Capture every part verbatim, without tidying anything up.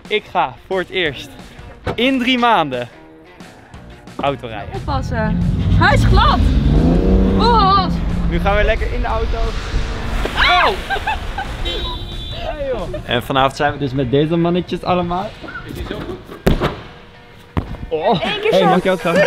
Ik ga voor het eerst in drie maanden autorijden. Oppassen. Hij is glad. Oh. Nu gaan we lekker in de auto. Au! Hey, joh. En vanavond zijn we dus met deze mannetjes allemaal. Is die zo goed? Oh, hey, mag ik jou gaan?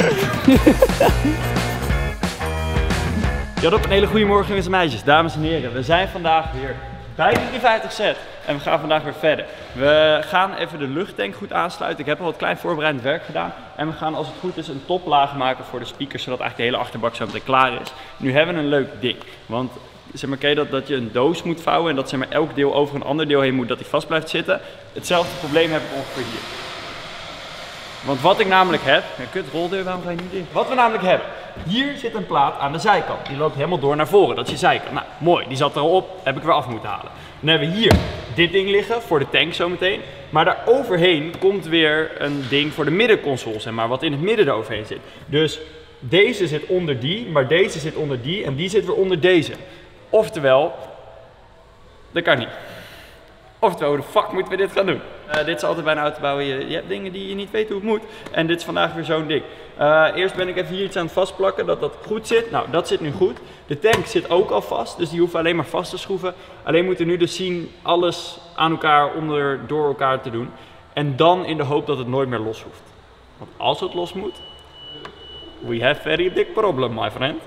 Je had op een hele goede morgen, jongens en meisjes, dames en heren. We zijn vandaag weer bij de driehonderdvijftig set en we gaan vandaag weer verder. We gaan even de luchttank goed aansluiten. Ik heb al wat klein voorbereidend werk gedaan. En we gaan, als het goed is, een toplaag maken voor de speakers, zodat eigenlijk de hele achterbak zo meteen klaar is. Nu hebben we een leuk ding, want zeg maar, ken je dat, dat je een doos moet vouwen en dat zeg maar, elk deel over een ander deel heen moet, dat die vast blijft zitten. Hetzelfde probleem heb ik ongeveer hier. Want wat ik namelijk heb, ja, kut roldeur, waarom ga je niet in? Wat we namelijk hebben, hier zit een plaat aan de zijkant. Die loopt helemaal door naar voren, dat is je zijkant. Nou, mooi, die zat er al op, heb ik weer af moeten halen. Dan hebben we hier dit ding liggen, voor de tank zometeen. Maar daar overheen komt weer een ding voor de middenconsole, zeg maar, wat in het midden eroverheen zit. Dus deze zit onder die, maar deze zit onder die en die zit weer onder deze. Oftewel, dat kan niet. Oftewel, hoe de fuck moeten we dit gaan doen? Uh, dit is altijd bij een auto bouwen, je, je hebt dingen die je niet weet hoe het moet. En dit is vandaag weer zo'n ding. Uh, eerst ben ik even hier iets aan het vastplakken, dat dat goed zit. Nou, dat zit nu goed. De tank zit ook al vast, dus die hoeven alleen maar vast te schroeven. Alleen moeten we nu dus zien alles aan elkaar, onder, door elkaar te doen. En dan in de hoop dat het nooit meer los hoeft. Want als het los moet, we have very big problem, my friend.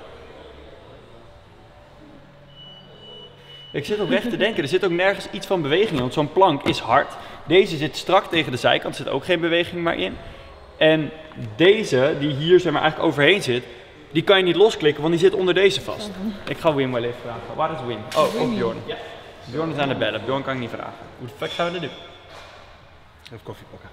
Ik zit oprecht te denken, er zit ook nergens iets van beweging in, want zo'n plank is hard. Deze zit strak tegen de zijkant, er zit ook geen beweging meer in. En deze, die hier zeg maar eigenlijk overheen zit, die kan je niet losklikken, want die zit onder deze vast. Ik ga Wim wel even vragen. Waar is Wim? Oh, of Bjorn. Ja. Bjorn is aan de bellen, Bjorn kan ik niet vragen. Hoe de fuck gaan we dat doen? Even koffie pakken.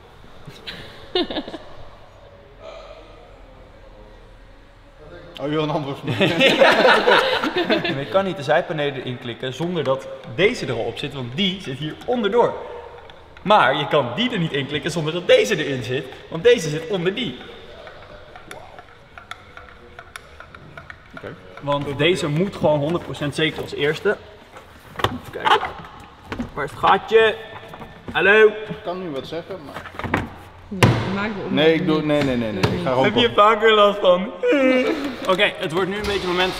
Oh, je wil een antwoord van mij? Maar je kan niet de zijpanelen erin klikken zonder dat deze erop zit, want die zit hier onderdoor. Maar je kan die er niet in klikken zonder dat deze erin zit, want deze zit onder die. Okay. Want deze moet gewoon honderd procent zeker als eerste. Even kijken. Waar is het gaatje? Hallo? Ik kan nu wat zeggen, maar... Nee, maak de Nee, ik doe... Nee, nee, nee, nee. Ik ga gewoon... Heb je vaker last van? Oké, okay, het wordt nu een beetje een moment.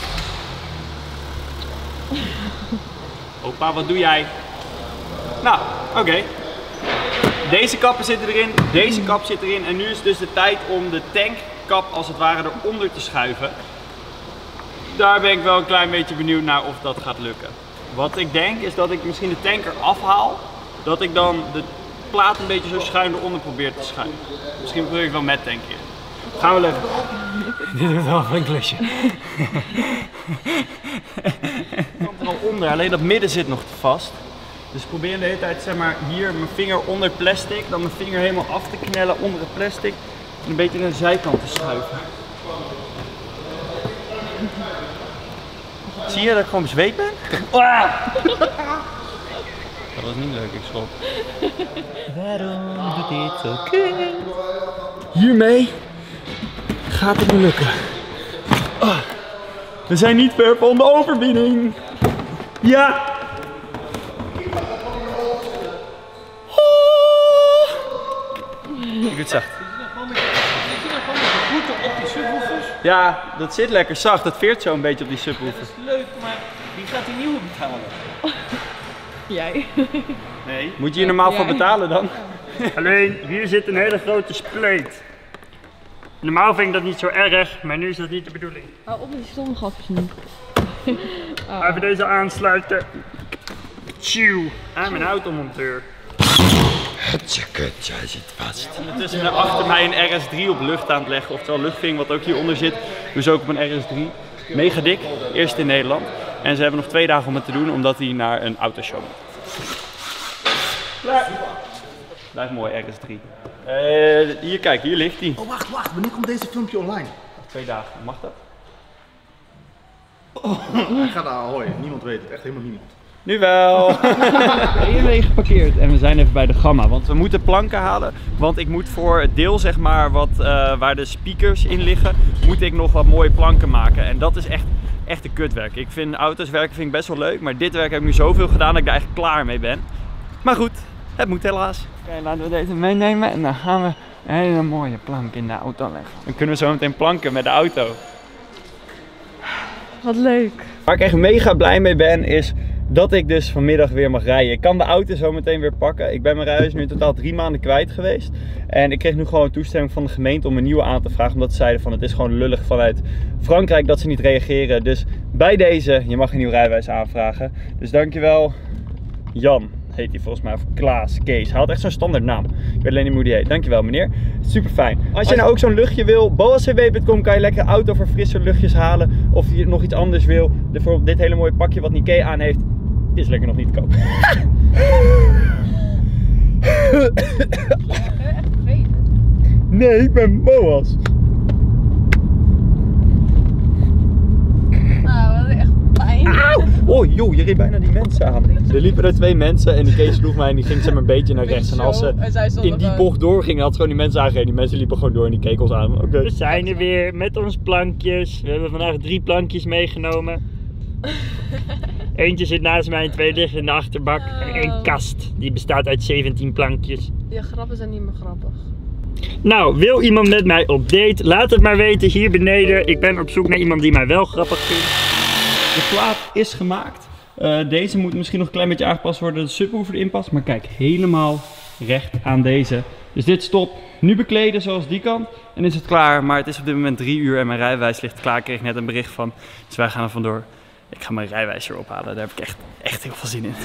Opa, wat doe jij? Nou, oké. Okay. Deze kappen zitten erin, deze kap zit erin en nu is dus de tijd om de tankkap als het ware eronder te schuiven. Daar ben ik wel een klein beetje benieuwd naar of dat gaat lukken. Wat ik denk is dat ik misschien de tank eraf haal, dat ik dan de plaat een beetje zo schuin eronder probeer te schuiven. Misschien probeer ik wel met tank in. Gaan we even. Dit is wel een klusje. Het komt er al onder, alleen dat midden zit nog vast. Dus ik probeer de hele tijd zeg maar, hier mijn vinger onder het plastic, dan mijn vinger helemaal af te knellen onder het plastic en een beetje naar de zijkant te schuiven. Zie je dat ik gewoon bezweet ben? Dat was niet leuk, ik schrok. Waarom doet dit zo kut? Hiermee gaat het me lukken. Oh, we zijn niet ver van de overwinning. Ja! Oh. Ik het zacht. Op die subwoofers? Ja, dat zit lekker zacht. Dat veert zo een beetje op die subwoofers. Dat is leuk, maar wie gaat die nieuwe betalen? Jij. Nee. Moet je hier normaal voor Jij. betalen dan? Alleen, hier zit een hele grote spleet. Normaal vind ik dat niet zo erg, maar nu is dat niet de bedoeling. Hou op met die stomme grapjes nu. Oh. Even deze aansluiten. Tjoe. Aan mijn automonteur. Hutje, hij zit vast. Ondertussen ben achter mij een R S drie op lucht aan het leggen, oftewel luchtving wat ook hieronder zit. Dus ook op een R S drie. Mega dik, eerst in Nederland. En ze hebben nog twee dagen om het te doen, omdat hij naar een autoshow moet. Klaar. Blijft mooi, R S drie. Uh, hier, kijk, hier ligt hij. Oh, wacht, wacht. Wanneer komt deze filmpje online? Twee dagen, mag dat? Oh, hij gaat naar Ahoy. Niemand weet het, echt helemaal niemand. Nu wel! Hiermee geparkeerd en we zijn even bij de Gamma, want we moeten planken halen. Want ik moet voor het deel zeg maar wat, uh, waar de speakers in liggen, moet ik nog wat mooie planken maken. En dat is echt, echt een kutwerk. Ik vind auto's werken vind ik best wel leuk, maar dit werk heb ik nu zoveel gedaan dat ik daar echt klaar mee ben. Maar goed, Het moet helaas. Oké, laten we deze meenemen en dan gaan we een hele mooie plank in de auto leggen. Dan kunnen we zo meteen planken met de auto. Wat leuk. Waar ik echt mega blij mee ben is dat ik dus vanmiddag weer mag rijden. Ik kan de auto zo meteen weer pakken. Ik ben mijn rijbewijs nu in totaal drie maanden kwijt geweest. En ik kreeg nu gewoon toestemming van de gemeente om een nieuwe aan te vragen. Omdat ze zeiden van het is gewoon lullig vanuit Frankrijk dat ze niet reageren. Dus bij deze, je mag een nieuw rijbewijs aanvragen. Dus dankjewel Jan. Heet hij volgens mij, of Klaas, Kees. Hij had echt zo'n standaard naam. Ik weet alleen niet hoe die heet. Dankjewel meneer. Super fijn. Als je nou ook zo'n luchtje wil, boas c w punt com kan je lekker auto voor frisse luchtjes halen. Of je nog iets anders wil. Bijvoorbeeld dit hele mooie pakje wat Nikkei aan heeft, is lekker nog niet te koop. Nee, ik ben Boas. Nou, wat echt pijn. Auw! Oh joh, je reed bijna die mensen aan. Er liepen er twee mensen en die Kees sloeg mij en die ging zeg maar een beetje naar rechts. En als ze in die bocht doorgingen, had ze gewoon die mensen aangereden. Die mensen liepen gewoon door en die keken ons aan. Okay. We zijn er weer met ons plankjes. We hebben vandaag drie plankjes meegenomen. Eentje zit naast mij en twee liggen in de achterbak. En één kast, die bestaat uit zeventien plankjes. Die grappen zijn niet meer grappig. Nou, wil iemand met mij op date? Laat het maar weten hier beneden. Ik ben op zoek naar iemand die mij wel grappig vindt. De plaat is gemaakt. Uh, deze moet misschien nog een klein beetje aangepast worden, de subwoofer erin past. Maar kijk, helemaal recht aan deze. Dus dit stopt. Nu bekleden zoals die kant. En is het klaar. Maar het is op dit moment drie uur en mijn rijbewijs ligt klaar. Ik kreeg net een bericht van. Dus wij gaan er vandoor. Ik ga mijn rijbewijs weer ophalen. Daar heb ik echt, echt heel veel zin in.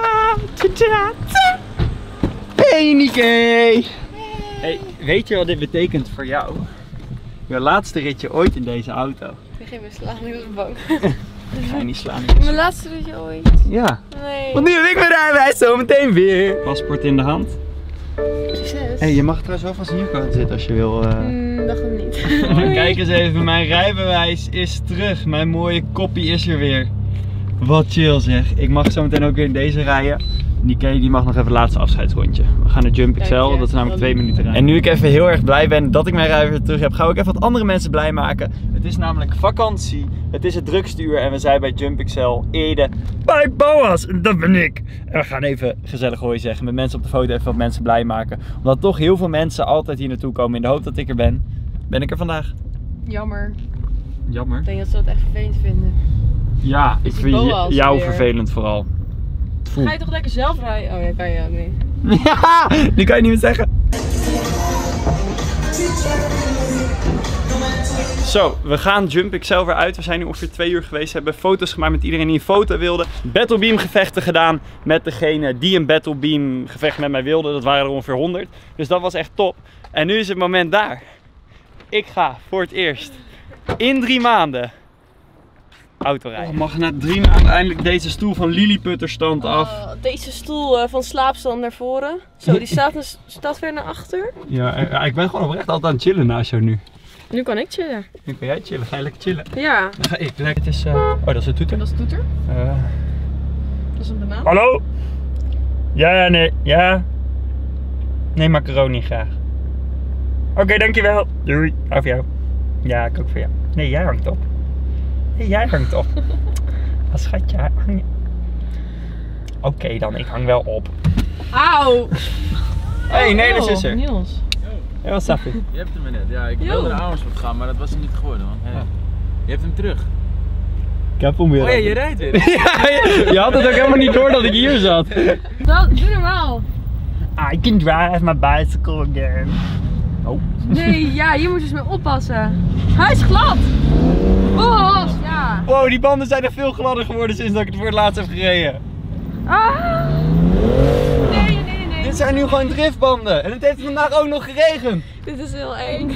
Hey Nikkei! Hey, weet je wat dit betekent voor jou? Je laatste ritje ooit in deze auto. Ik ga me slaan, ik was bang. Ga je niet slaan? Mijn laatste ritje ooit. Ja. Nee. Want nu heb ik mijn rijbewijs zo meteen weer. Paspoort in de hand. Succes. Hey, je mag trouwens wel vast hier gaan zitten als je wil. Uh... Mm, dat gaat niet. Oh, kijk eens even, mijn rijbewijs is terug. Mijn mooie koppie is er weer. Wat chill zeg. Ik mag zo meteen ook weer in deze rijden. Nikkei die mag nog even het laatste afscheidsrondje. We gaan naar Jump X L, dat is namelijk twee minuten rijden. En nu ik even heel erg blij ben dat ik mijn rijbewijs terug heb, ga ik even wat andere mensen blij maken. Het is namelijk vakantie. Het is het drukste uur en we zijn bij Jump X L Ede. Bij Boas, dat ben ik. En we gaan even gezellig hoi zeggen. Met mensen op de foto even wat mensen blij maken. Omdat toch heel veel mensen altijd hier naartoe komen in de hoop dat ik er ben. Ben ik er vandaag? Jammer. Jammer. Ik denk dat ze dat echt vervelend vinden. Ja, ik vind jou vervelend vooral. Ga je toch lekker zelf rijden? Oh ja, kan je ook niet. Ja, die kan je niet meer zeggen. Zo, we gaan Jump X L weer uit. We zijn nu ongeveer twee uur geweest. We hebben foto's gemaakt met iedereen die een foto wilde. Battle Beam gevechten gedaan met degene die een Battle Beam gevecht met mij wilde. Dat waren er ongeveer honderd. Dus dat was echt top. En nu is het moment daar. Ik ga voor het eerst in drie maanden autorijden. Oh, mag na drie maanden eindelijk deze stoel van Lilliputter stand af. Uh, deze stoel uh, van slaapstand naar voren. Zo, die staat, staat weer naar achter. Ja, ja, ik ben gewoon oprecht altijd aan het chillen naast jou nu. Nu kan ik chillen. Nu kan jij chillen. Ga je lekker chillen? Ja. Dan ga ik lekker. Het is, uh... Oh, dat is een toeter. Dat is een toeter. Uh... Dat is een banaan. Hallo? Ja, nee, ja. Nee, macaroni graag. Oké, okay, dankjewel. Doei. Hou voor jou. Ja, ik ook voor jou. Nee, jij hangt op. Nee, jij hangt op. Wat schatje, hang je. Oké okay, dan, ik hang wel op. Auw! Hé, hey, nee, dat is er. Niels. Ja, wat Safi? Je hebt hem net, ja. Ik wilde naar Amersfoort gaan, maar dat was hem niet geworden. Want, hey, je hebt hem terug. Ik heb hem weer. Oh ja, je rijdt weer. Ja, je, je had het ook helemaal niet door dat ik hier zat. Dat, doe normaal. I can drive my bicycle again. Oh. Nee, ja, hier moet je eens mee oppassen. Hij is glad. Oh, ja. Wow, die banden zijn er veel gladder geworden sinds dat ik het voor het laatst heb gereden. Ah. Nee, nee, nee, nee. Dit zijn nu gewoon driftbanden. En het heeft vandaag ook nog geregend. Dit is heel eng.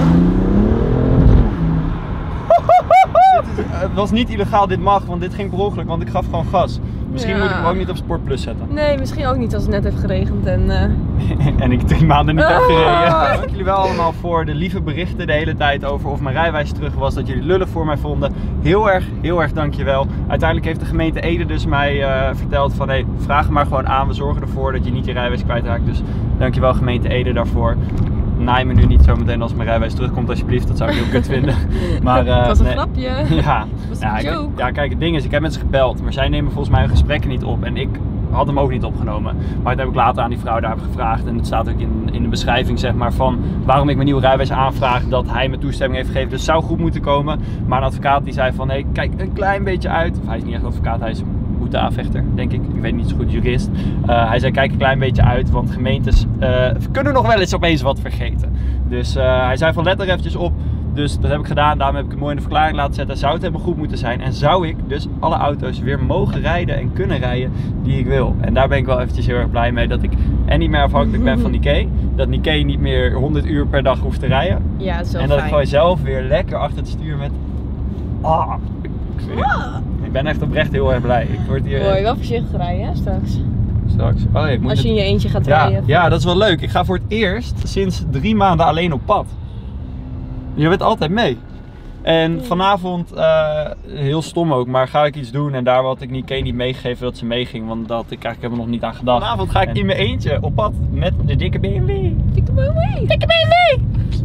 Dit is, uh, het was niet illegaal, dit mag, want dit ging per ongeluk, want ik gaf gewoon gas. Misschien ja. moet ik hem ook niet op Sport Plus zetten. Nee, misschien ook niet als het net heeft geregend en... Uh... en ik drie maanden niet oh. heb gereden. Dank jullie wel allemaal voor de lieve berichten de hele tijd over of mijn rijbewijs terug was. Dat jullie lullig voor mij vonden. Heel erg, heel erg dankjewel. Uiteindelijk heeft de gemeente Ede dus mij uh, verteld van hey, vraag hem maar gewoon aan. We zorgen ervoor dat je niet je rijbewijs kwijtraakt. Dus dankjewel gemeente Ede daarvoor. Naai me nu niet zo meteen als mijn rijbewijs terugkomt alsjeblieft, dat zou ik heel kut vinden. Maar, uh, dat was een nee. grapje. Ja. Dat was ja, een ik, joke. ja, kijk, het ding is, ik heb met ze gebeld, maar zij nemen volgens mij hun gesprekken niet op. En ik had hem ook niet opgenomen. Maar dat heb ik later aan die vrouw daar gevraagd. En het staat ook in, in de beschrijving zeg maar van waarom ik mijn nieuwe rijbewijs aanvraag. Dat hij me toestemming heeft gegeven. Dus het zou goed moeten komen. Maar een advocaat die zei van nee, kijk een klein beetje uit. Of hij is niet echt advocaat, hij is boeteaanvechter, denk ik. Ik weet niet zo goed, jurist. Uh, hij zei kijk een klein beetje uit. Want gemeentes uh, kunnen nog wel eens opeens wat vergeten. Dus uh, hij zei van let er eventjes op. Dus dat heb ik gedaan, daarom heb ik het mooi in de verklaring laten zetten. Zou het helemaal goed moeten zijn en zou ik dus alle auto's weer mogen rijden en kunnen rijden die ik wil. En daar ben ik wel eventjes heel erg blij mee dat ik en niet meer afhankelijk ben van Nikkei. Dat Nikkei niet meer honderd uur per dag hoeft te rijden. Ja, dat is wel En dat fijn. ik gewoon zelf weer lekker achter het stuur met... Ah, ik, Ah. ik ben echt oprecht heel erg blij. Ik word hier... Hoor je wel voorzichtig rijden hè, straks. Straks. Oh, ja, ik moet Als je in het... je eentje gaat ja, rijden. ja, dat is wel leuk. Ik ga voor het eerst sinds drie maanden alleen op pad. Je bent altijd mee. En vanavond, uh, heel stom ook, maar ga ik iets doen en daar had ik Nikkei niet meegegeven dat ze meeging, want dat had ik eigenlijk helemaal nog niet aan gedacht. Vanavond ga ik en... in mijn eentje op pad met de dikke B M W. Dikke B M W! Dikke B M W!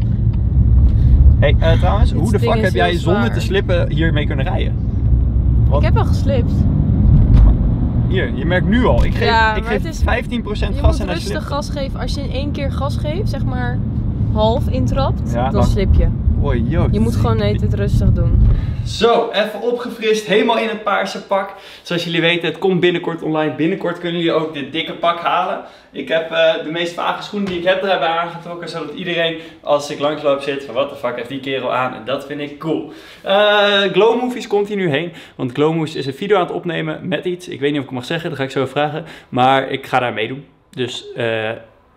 Hey, uh, trouwens, Dit hoe de ding fuck is heb jij heel zonder zwaar. te slippen hiermee kunnen rijden? Want... Ik heb al geslipt. Hier, je merkt nu al, ik geef, Ja, ik maar geef het is- vijftien procent Je gas moet en hij rustig slipt. gas geven. Als je in één keer gas geeft, zeg maar half intrapt, Ja, dan dan- slip je. Oei, joh. Je moet gewoon net het rustig doen. Zo, even opgefrist, helemaal in het paarse pak. Zoals jullie weten, het komt binnenkort online. Binnenkort kunnen jullie ook dit dikke pak halen. Ik heb uh, de meest vage schoenen die ik heb er hebben aangetrokken. Zodat iedereen, als ik langsloop, zit van wat de fuck heeft die kerel aan. En dat vind ik cool. Uh, Glow Movies komt hier nu heen. Want Glow Movies is een video aan het opnemen met iets. Ik weet niet of ik het mag zeggen, dat ga ik zo vragen. Maar ik ga daar meedoen. Dus... Uh,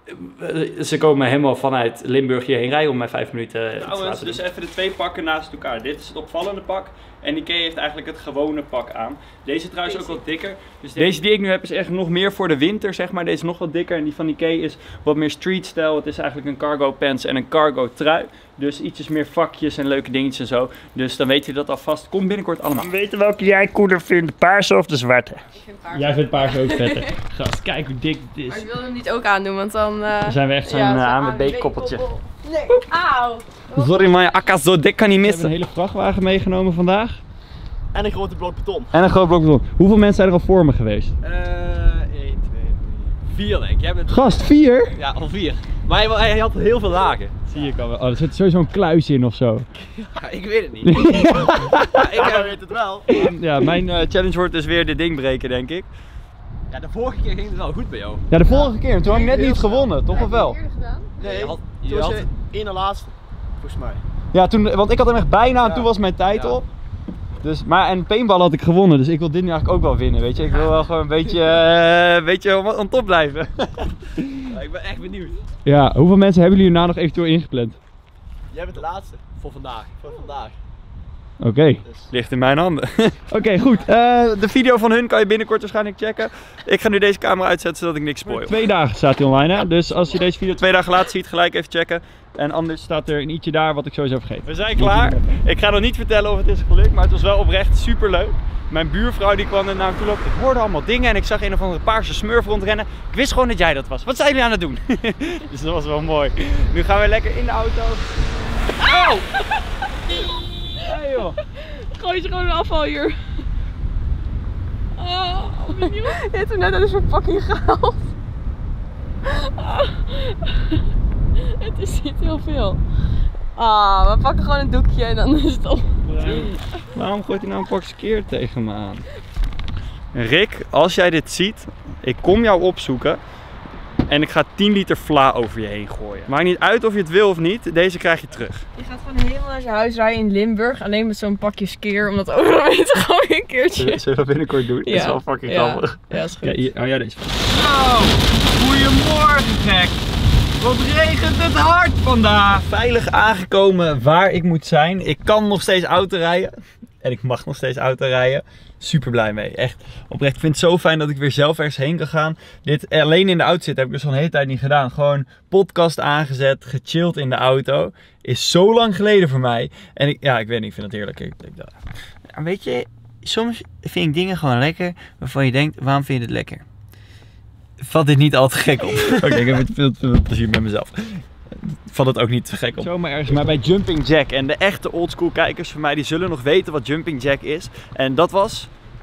Ze komen helemaal vanuit Limburg hierheen rijden om mij vijf minuten te laten doen. Dus even de twee pakken naast elkaar. Dit is het opvallende pak. En Nikkei heeft eigenlijk het gewone pak aan. Deze trouwens ook wat dikker. Dus deze die ik nu heb is echt nog meer voor de winter, zeg maar. Deze is nog wat dikker. En die van Nikkei is wat meer street style. Het is eigenlijk een cargo pants en een cargo trui. Dus ietsjes meer vakjes en leuke dingetjes en zo. Dus dan weet je dat alvast. Komt binnenkort allemaal. We weten welke jij cooler vindt, de paarse of de zwarte? Ik vind paars. Jij vindt paars ook vetter. Gast, kijk hoe dik dit Maar is. ik wil hem niet ook aandoen, want dan... Uh... Dan zijn we echt zo'n ja, uh, zo'n A M B-koppeltje. Nee, auw! Sorry man, je akka zo dik kan niet missen. We hebben een hele vrachtwagen meegenomen vandaag. En een grote blok beton. En een groot blok beton. Hoeveel mensen zijn er al voor me geweest? Eh, één, twee, drie, vier denk ik. Jij bent... Gast, vier? Ja, al vier. Maar hij, hij had heel veel lagen. Zie ik al wel. Oh, er zit sowieso een kluis in of zo. Ja, ik weet het niet. Ja, ik Ja, uh, weet het wel. Ja, mijn uh, challenge wordt dus weer dit ding breken, denk ik. ja, de vorige keer ging het wel goed bij jou. Ja, de vorige keer. Toen had ik net niet gewonnen, toch of wel? Eerder gedaan? Nee, je had, toen je was had, je ene laatste. Volgens mij. Ja, toen, want ik had hem echt bijna en Ja. toen was mijn tijd Ja. op. Dus, maar en paintball had ik gewonnen, dus ik wil dit nu eigenlijk ook wel winnen, weet je. Ik wil wel gewoon een beetje, uh, een beetje on, on top blijven. ja, ik ben echt benieuwd. Ja, hoeveel mensen hebben jullie hierna nog eventueel ingepland? Jij bent de laatste. Voor vandaag. Voor vandaag. Oké, okay. Dus. Ligt in mijn handen. Oké, okay, goed. Uh, de video van hun kan je binnenkort waarschijnlijk checken. Ik ga nu deze camera uitzetten zodat ik niks spoil. Twee dagen staat hij online, hè? Dus als je deze video twee dagen later ziet, gelijk even checken. En anders staat er een ietsje daar wat ik sowieso vergeet. We zijn klaar. Ik ga nog niet vertellen of het is gelukt, maar het was wel oprecht super leuk. Mijn buurvrouw die kwam er naar me toe lopen. Ik hoorde allemaal dingen en ik zag een of andere paarse smurf rondrennen. Ik wist gewoon dat jij dat was. Wat zijn jullie aan het doen? Dus dat was wel mooi. Nu gaan we lekker in de auto. Auw! Hey joh. Gooi je gewoon een afval hier. Oh, benieuwd. Je hebt hem net uit de verpakking gehaald. Oh. Het is niet heel veel. Ah, we pakken gewoon een doekje en dan is het op. Waarom gooit hij nou een pak skeer tegen me aan? Rick, als jij dit ziet, ik kom jou opzoeken en ik ga tien liter vla over je heen gooien. Maakt niet uit of je het wil of niet, deze krijg je terug. Je gaat gewoon helemaal naar zijn huis rijden in Limburg, alleen met zo'n pakje skeer, om dat overal mee te gooien een keertje. Zullen we dat binnenkort doen? Dat is wel fucking ja. grappig. Ja, is goed. Kijk, hier, oh ja, deze. Zo, goedemorgen gek. Wat regent het hard vandaag. Veilig aangekomen waar ik moet zijn. Ik kan nog steeds auto rijden. En ik mag nog steeds auto rijden. Super blij mee. Echt oprecht. Ik vind het zo fijn dat ik weer zelf ergens heen kan gaan. Dit alleen in de auto zitten heb ik dus al een hele tijd niet gedaan. Gewoon podcast aangezet, gechilled in de auto. Is zo lang geleden voor mij. En ik, ja, ik weet niet, ik vind het heerlijk. Ik, ik, ja. Weet je, soms vind ik dingen gewoon lekker waarvan je denkt, waarom vind je het lekker? Vat dit niet al te gek op. Oké, okay, ik heb het veel, veel plezier met mezelf. Vat het ook niet te gek op. Zomaar ergens maar bij Jumping Jack. En de echte oldschool kijkers van mij, die zullen nog weten wat Jumping Jack is. En dat was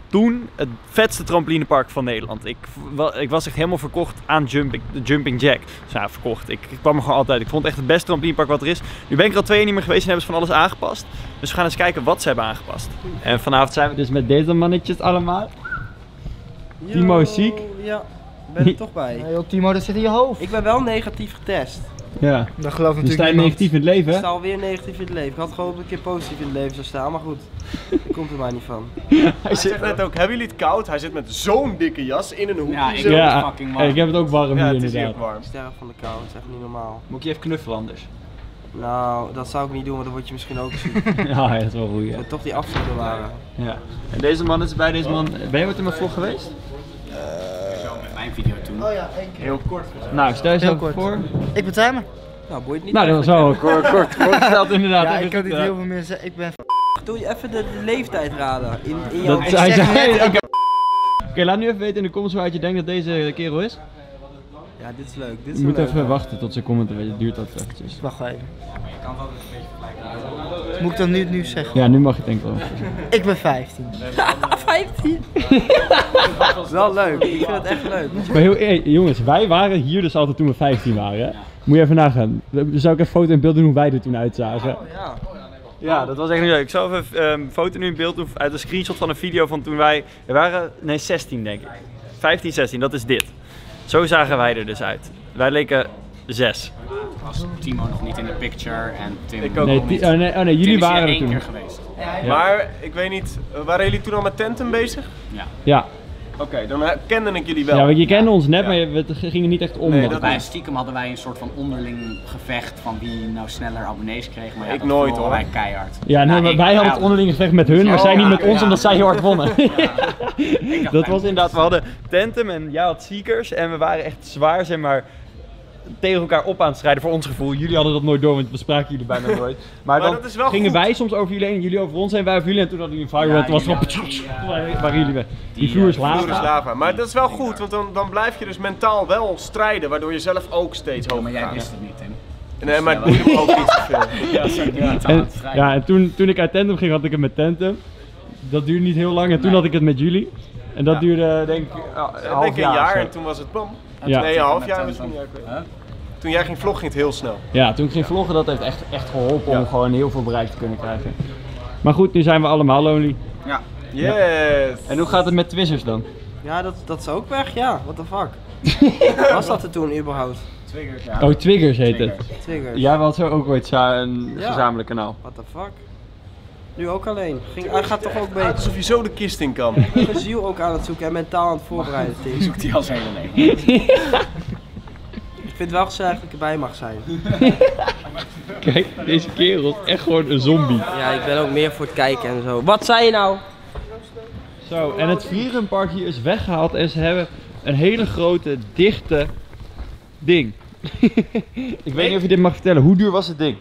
toen het vetste trampolinepark van Nederland. Ik, ik was echt helemaal verkocht aan jumping, de Jumping Jack. Dus ja, verkocht. Ik, ik kwam er gewoon altijd. Ik vond het echt het beste trampolinepark wat er is. Nu ben ik er al twee jaar niet meer geweest en hebben ze van alles aangepast. Dus we gaan eens kijken wat ze hebben aangepast. En vanavond zijn we dus met deze mannetjes allemaal. Timo is ziek. Ja, ben er toch bij. Hey, Timo, dat zit in je hoofd. Ik ben wel negatief getest. Ja. Dat geloof Dus sta je negatief in het leven, Ik hè? sta alweer negatief in het leven. Ik had gehoopt dat ik een keer positief in het leven zou staan, maar goed. Daar komt er maar niet van. Hij zegt net ook, hebben jullie het koud? Hij zit met zo'n dikke jas in een hoekje. Ja, ik zo. heb Ja, het fucking warm. ik heb het ook warm Ja, hier het is hier inderdaad. ook warm. Ik sterf van de kou, het is echt niet normaal. Moet ik je even knuffelen anders? Nou, dat zou ik niet doen, want dan word je misschien ook ziek. Ja, dat is wel goed, Ik ja. moet toch die afstand bewaren. Ja. En deze man is bij deze man. Ben je ooit in mijn vlog geweest? Met mijn video toen. Oh ja, één keer. Heel kort. Nou, stel je Heel zo kort. voor. Ik ben timer. Nou, boeit niet. Nou, dat was wel kort, kort, kort gesteld inderdaad. Ja, Dat ik is kan het, niet ja. heel veel meer zeggen. Ik ben... Doe je even de, de leeftijd raden in, in jouw... Dat Ik hij zeg zei. net- Oké, Oké, laat nu even weten in de comments hoe uit je denkt dat deze kerel is. Ja, dit is leuk. Dit is Je wel moet leuk. even wachten tot ze commenten, het duurt dat eventjes. Wacht even. Moet ik dat nu, nu zeggen? Ja, nu mag je het denk ik wel. Ik ben vijftien. vijftien? Wel leuk, ik vind het echt leuk. Maar heel, hey, jongens, wij waren hier dus altijd toen we vijftien waren. Hè? Moet je even nagaan. Dan zou ik even foto in beeld doen hoe wij er toen uitzagen. Ja. Ja, dat was echt niet leuk. Ik zal even een um, foto nu in beeld doen uit een screenshot van een video van toen wij... We waren, nee, zestien denk ik. vijftien, zestien, dat is dit. Zo zagen wij er dus uit. Wij leken zes. Was Timo nog niet in de picture en Tim Ik ook Nee, nog niet. ti- oh, nee, oh nee, jullie Tim is hier waren er één toen. keer geweest. Maar, ik weet niet, uh, waren jullie toen al met tenten bezig? Ja. Ja, Oké, okay, dan uh, kende ik jullie wel. ja want je kende ons net, Ja. maar je- we gingen niet echt om. Nee, man. dat- Bij stiekem hadden wij een soort van onderling gevecht van wie nou sneller abonnees kreeg. Maar ja, Ik dat nooit, verloren hoor. wij keihard. Ja, nee, Nou, maar ik- wij hadden ja, het onderling gevecht met hun, maar Oh, zij niet ja, met ons ja. omdat zij heel hard wonnen. ik dacht Dat bij- was inderdaad, we hadden Tentem en jij had Seekers en we waren echt zwaar, zeg maar, tegen elkaar op aan het strijden voor ons gevoel. Jullie hadden dat nooit door, want we spraken jullie bijna nooit. Maar, Maar dan dat is wel gingen goed. wij soms over jullie heen, jullie over ons heen, wij over jullie en toen hadden jullie een fire Ja, run, toen was het jullie gewoon... hadden die, eh, waren jullie weg. Die die, vloer is eh, lava. Vloer is lava. Maar dat is wel goed, want dan, dan blijf je dus mentaal wel strijden, waardoor je zelf ook steeds Ja, hoger maar jij gaat. wist het niet, Tim. Nee, maar het boeit me ook niet zoveel. Ja, zo niet aan En, het strijden. ja, en toen, toen ik uit Tandem ging, had ik het met Tandem. Dat duurde niet heel lang en toen Nee. had ik het met jullie. En dat Ja. duurde denk ik uh, een Ik half denk een jaar. jaar of zo. en toen was het bam. Ja. Nee, een half Met jaar Tim misschien. van- Ja, ik weet het. Huh? Toen jij ging vloggen ging het heel snel. Ja, toen ik ging vloggen, dat heeft echt, echt geholpen om Ja. gewoon heel veel bereik te kunnen krijgen. Maar goed, nu zijn we allemaal lonely. Ja. Yes! En hoe gaat het met Twizzers dan? Ja, dat, dat is ook weg, ja. What the fuck. Was dat er toen überhaupt? Triggers, ja. Oh, Twiggers heet het. Triggers. Triggers. Jij had zo ook ooit za- een Ja. gezamenlijk kanaal. What the fuck. Nu ook alleen. Ging, hij gaat toch ook Uit beter. alsof je zo de kist in kan. Ik ben ziel ook aan het zoeken en mentaal aan het voorbereiden, Tim. Zoekt hij al zijn hele leven. Ik vind het wel gezellig dat ik erbij mag zijn. Kijk, deze kerel is echt gewoon een zombie. Ja, ik ben ook meer voor het kijken en zo. Wat zei je nou? Zo, en het Vlierenpark hier is weggehaald en ze hebben een hele grote, dichte ding. Ik weet niet of je dit mag vertellen. Hoe duur was het ding?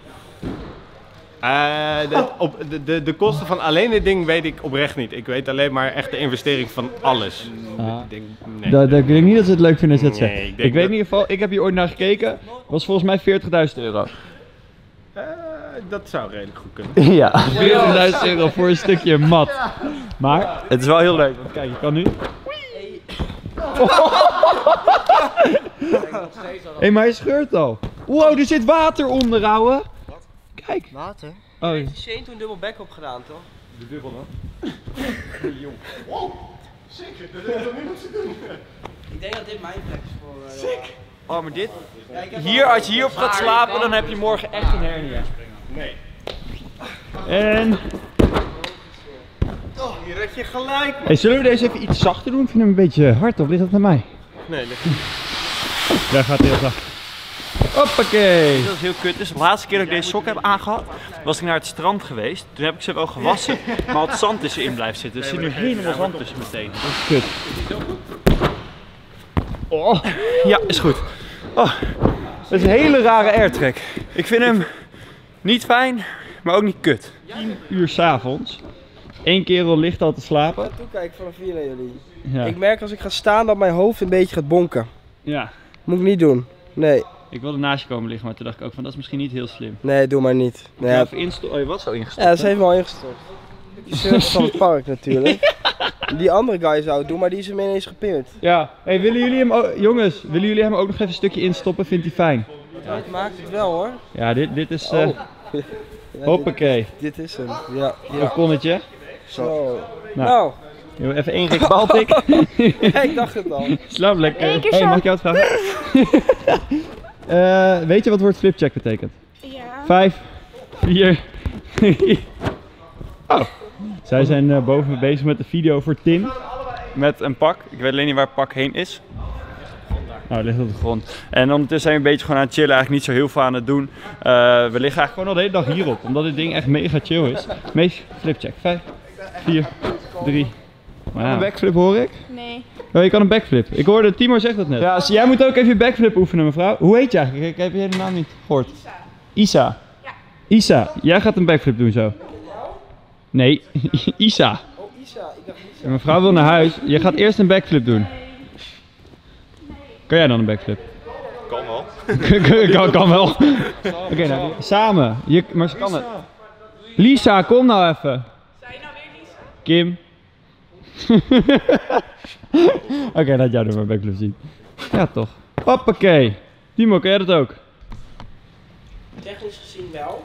Eh, de, op, de, de, de kosten van alleen dit ding weet ik oprecht niet. Ik weet alleen maar echt de investering van alles. Ah. Ik denk, nee. Dat, dat, ik denk niet dat ze het leuk vinden als je dat Nee, zegt. ik Ik, denk weet dat- in ieder geval, ik heb hier ooit naar gekeken. Was volgens mij veertigduizend euro. Eh, dat zou redelijk goed kunnen. Ja, veertigduizend euro voor een stukje mat. Maar het is wel heel leuk, want kijk, je kan nu... Hé, hey, maar hij scheurt al. Wow, er zit water onder, ouwe. Kijk. Water? Oh, Heeft Shane toen dubbel back op gedaan, toch? De dubbel dan? Ik denk dat dit mijn plek is voor... Uh, Sick! Oh, maar dit... Hier, als je hierop gaat slapen, dan heb je morgen echt een hernia. Nee. en... Oh, hier red je gelijk. Hey, zullen we deze even iets zachter doen? Ik vind hem een beetje hard, of ligt dat naar mij? Nee, ligt Daar gaat hij heel zacht. Hoppakee. Dat is heel kut. Dus de laatste keer dat ik deze sokken heb aangehad, was ik naar het strand geweest. Toen heb ik ze wel gewassen, maar het zand tussenin blijft zitten. Er zit nu helemaal zand tussen meteen. Kut. Oh, ja, is goed. Oh, dat is een hele rare airtrack. Ik vind hem niet fijn, maar ook niet kut. tien uur 's avonds. Eén kerel ligt al te slapen. Toekijken vanaf hier naar jullie. Ja. Ik merk als ik ga staan dat mijn hoofd een beetje gaat bonken. ja. Moet ik niet doen. Nee, Ik wilde naast je komen liggen, maar toen dacht ik ook van dat is misschien niet heel slim. nee, doe maar niet. Nee, Ja, ja, even insto- oh, je was zo ingestort. ja, dat is even al ingestort. Je surft van het park natuurlijk. Die andere guy zou het doen, maar die is hem ineens gepimpt. Ja. Hey, willen jullie hem ook, jongens, willen jullie hem ook nog even een stukje instoppen? Vindt hij fijn? Ja, het maakt het wel hoor. Ja, dit, dit is... Uh, Oh. Ja, hoppakee. Dit, dit is hem. Ja. Een ja. Konnetje. Zo. Nou. Nou. Nou. Even één gek baltik. Ja, ik dacht het al. Slaap lekker. Eén keer Hey, zo. mag ik jou wat vragen? uh, weet je wat het woord flipcheck betekent? Ja. Vijf, vier, drie. Oh. Zij zijn uh, boven me bezig met de video voor Tim. Met een pak. Ik weet alleen niet waar het pak heen is. Nou, het ligt op de grond. En ondertussen zijn we een beetje gewoon aan het chillen. Eigenlijk niet zo heel veel aan het doen. Uh, we liggen eigenlijk gewoon al de hele dag hierop. Omdat dit ding echt mega chill is. Meest flipcheck. Vijf, vier, drie. Wow. Een backflip hoor ik? Nee. Oh, je kan een backflip. Ik hoorde, Timo zegt dat net. Ja, dus jij moet ook even je backflip oefenen, mevrouw. Hoe heet je eigenlijk? Ik heb je hele naam niet gehoord. Isa. Isa? Ja. Isa, jij gaat een backflip doen zo. Nee, Isa. Oh, Isa. Ik dacht Isa. Mevrouw wil naar huis. Je gaat eerst een backflip doen. Kan jij dan een backflip? Kan wel. kan, kan wel. Oké, okay, nou, samen. Je, maar ze kan het. Lisa, kom nou even. Zijn nou weer Lisa? Kim. Oké, okay, laat jou er maar backflip zien. Ja, toch. Hoppakee. Timo, kan jij dat ook? Technisch gezien wel.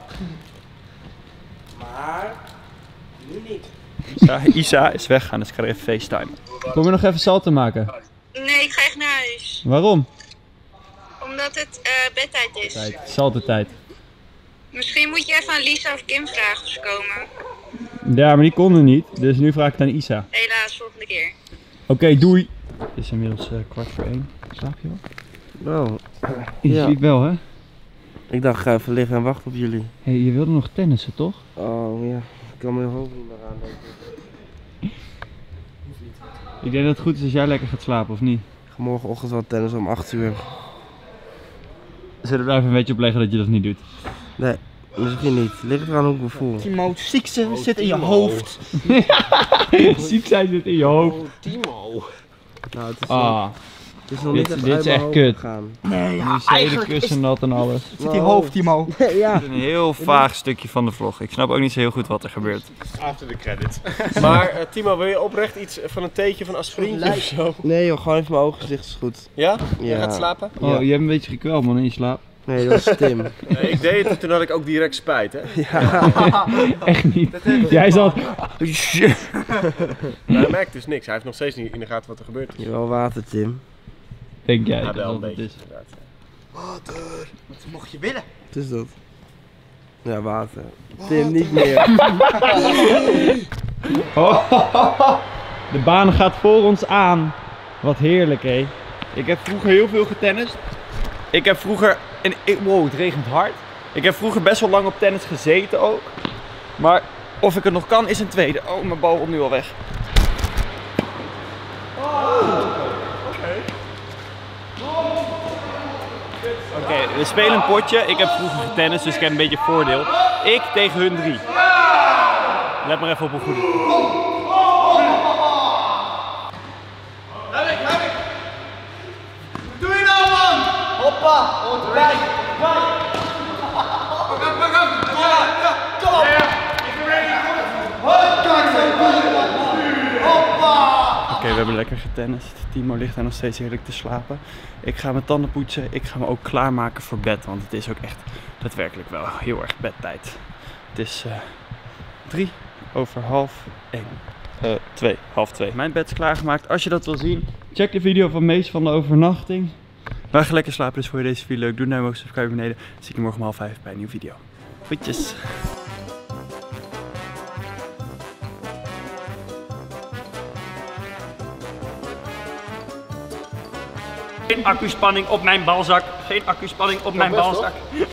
Maar nu niet. Isa, Isa is weggaan, dus ik ga er even FaceTime. Kom je nog even salto maken? Nee, ik ga echt naar huis. Waarom? Omdat het uh, bedtijd is. Tijd. Salto tijd. Misschien moet je even aan Lisa of Kim vragen of ze komen. Ja, maar die konden niet, dus nu vraag ik het aan Isa. Helaas, volgende keer. Oké, okay, doei. Het is inmiddels uh, kwart voor één. Slaap je wel? Nou, Je ja. sliep wel, hè? Ik dacht, ik ga even liggen en wachten op jullie. Hey, je wilde nog tennissen, toch? Oh ja, ik kan mijn hoofd niet meer aan denk ik. Ik denk dat het goed is als jij lekker gaat slapen, of niet? Ik ga morgenochtend wel tennis om acht uur. Zullen we er even een beetje op leggen dat je dat niet doet? Nee, misschien niet. Ligt eraan hoe ik me voel. Timo, ziekte zit in je hoofd. Ziek zijn zit in je hoofd. Oh, Timo. Nou, het is, Ah, het is nog dit- niet echt dit uit is mijn echt hoofd kut. gegaan. Nee, nu ja, is de hele eigenlijk is kussen nat en alles. het zit in je hoofd, Timo. Ja. Een heel vaag stukje van de vlog. Ik snap ook niet zo heel goed wat er gebeurt. After the credits. Maar uh, Timo, wil je oprecht iets van een theetje van aspirintje of zo? Nee joh, gewoon even mijn ogen dicht is goed. Ja? Ja. Je gaat slapen? Oh, Ja. je hebt een beetje gekweld man in je slaap. Nee, dat is Tim. Uh, ik deed het en toen had ik ook direct spijt, hè? Echt niet. Jij zat... Maar hij merkt dus niks. Hij heeft nog steeds niet in de gaten wat er gebeurt. Je wel water, Tim. Denk jij Ja, dat wel een dat het beetje. is? inderdaad. Wat mocht je willen? Wat is dat? Ja, water. Tim, niet meer. De baan gaat voor ons aan. Wat heerlijk, hé. Ik heb vroeger heel veel getennist. Ik heb vroeger... En ik, wow, het regent hard. Ik heb vroeger best wel lang op tennis gezeten ook. Maar of ik het nog kan is een tweede. Oh, mijn bal wordt nu al weg. Oké, okay, we spelen een potje. Ik heb vroeger getennist, dus ik heb een beetje voordeel. Ik tegen hun drie. Let maar even op hoe goed het is. Oké, okay, we hebben lekker getennist. Timo ligt daar nog steeds heerlijk te slapen. Ik ga mijn tanden poetsen. Ik ga me ook klaarmaken voor bed. Want het is ook echt daadwerkelijk wel heel erg bedtijd. Het is uh, drie over half één. Uh, twee, half twee. Mijn bed is klaargemaakt. Als je dat wil zien, check de video van Mees van de overnachting. Wij gaan lekker slapen, dus vond je deze video leuk. Doe een duim omhoog, subscribe beneden. Dan zie ik je morgen om half vijf bij een nieuwe video. Goedjes. Geen accuspanning op mijn balzak. Geen accuspanning op mijn balzak.